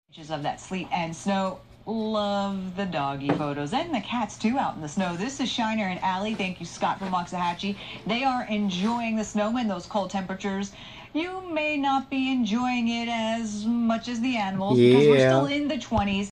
Pictures of that sleet and snow. Love the doggy photos and the cats too out in the snow. This is Shiner and Allie. Thank you, Scott from Waxahachie. They are enjoying the snow and those cold temperatures. You may not be enjoying it as much as the animals because we're still in the 20s.